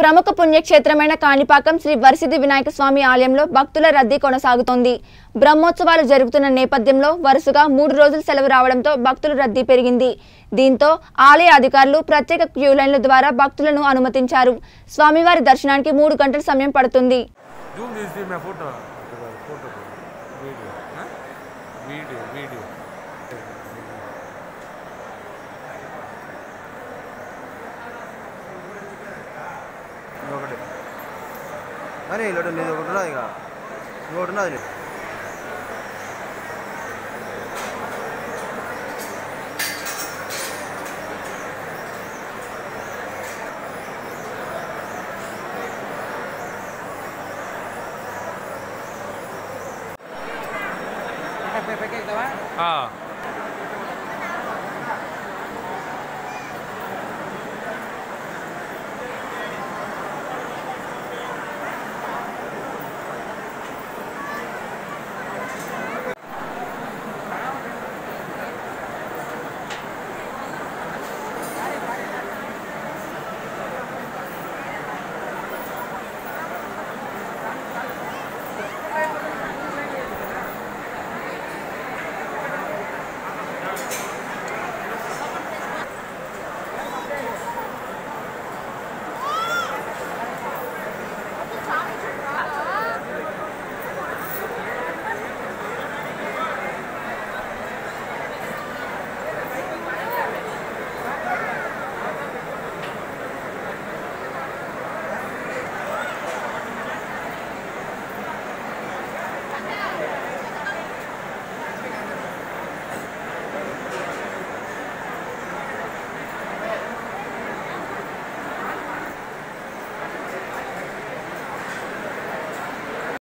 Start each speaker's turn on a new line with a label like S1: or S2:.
S1: ప్రముఖ పుణ్యక్షేత్రమైన కాణిపాకం శ్రీ వరసిద్ధి వినాయక స్వామి ఆలయంలో భక్తుల రద్దీ కొనసాగుతోంది. బ్రహ్మోత్సవాలు జరుగుతున్న నేపథ్యంలో వరుసగా 3 రోజులు సెలవు రావడంతో భక్తుల రద్దీ పెరిగింది. దీంతో ఆలయ అధికారులు ప్రత్యేక క్యూ లైన్ల ద్వారా భక్తులను అనుమతించారు. స్వామివారి దర్శనానికి 3 గంటల సమయం పడుతుంది.
S2: అరే ఇలా లేదు ఒకటి ఉన్నది ఇక ఇంకోటి ఉన్నది
S3: Pepe, ¿qué estaba?